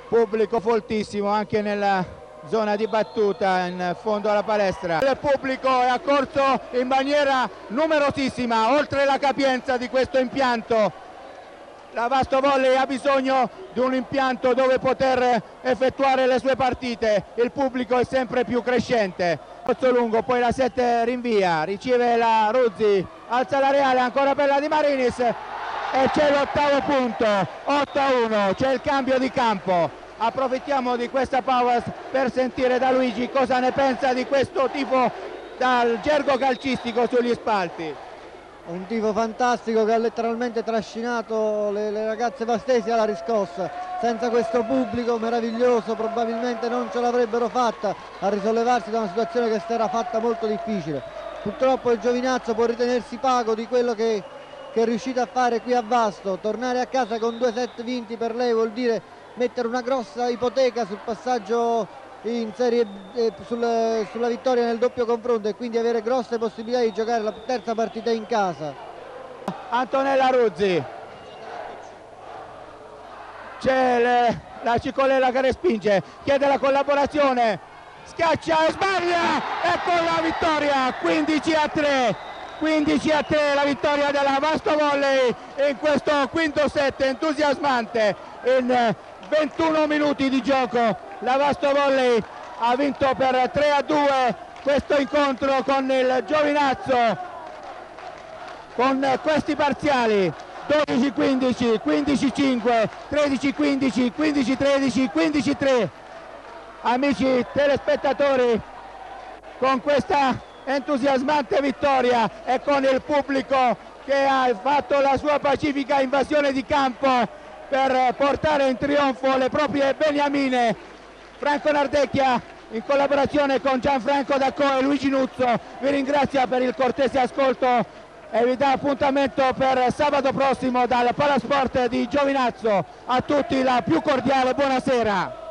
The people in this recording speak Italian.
Pubblico foltissimo anche nella zona di battuta in fondo alla palestra. Il pubblico è accorso in maniera numerosissima oltre la capienza di questo impianto. La Vasto Volley ha bisogno di un impianto dove poter effettuare le sue partite. Il pubblico è sempre più crescente. Pozzo Lungo, poi la 7 rinvia, riceve la Ruzzi, alza la Reale, ancora per la Di Marinis e c'è l'8° punto, 8-1, c'è il cambio di campo. Approfittiamo di questa pausa per sentire da Luigi cosa ne pensa di questo tifo dal gergo calcistico sugli spalti. Un tifo fantastico che ha letteralmente trascinato le ragazze vastesi alla riscossa. Senza questo pubblico meraviglioso probabilmente non ce l'avrebbero fatta a risollevarsi da una situazione che si era fatta molto difficile. Purtroppo il Giovinazzo può ritenersi pago di quello che è riuscito a fare qui a Vasto. Tornare a casa con 2 set vinti per lei vuol dire mettere una grossa ipoteca sul passaggio in serie sulla vittoria nel doppio confronto e quindi avere grosse possibilità di giocare la terza partita in casa. Antonella Ruzzi, c'è la Cicolella che respinge, chiede la collaborazione, schiaccia e sbaglia e con la vittoria 15-3. 15-3 la vittoria della Vasto Volley in questo quinto set entusiasmante. In 21 minuti di gioco la Vasto Volley ha vinto per 3-2 questo incontro con il Giovinazzo, con questi parziali 12-15, 15-5, 13-15, 15-13, 15-3. Amici telespettatori, con questa entusiasmante vittoria e con il pubblico che ha fatto la sua pacifica invasione di campo per portare in trionfo le proprie beniamine, Franco Nardecchia in collaborazione con Gianfranco D'Acco e Luigi Nuzzo vi ringrazia per il cortese ascolto e vi dà appuntamento per sabato prossimo dal Palasport di Giovinazzo. A tutti la più cordiale buonasera.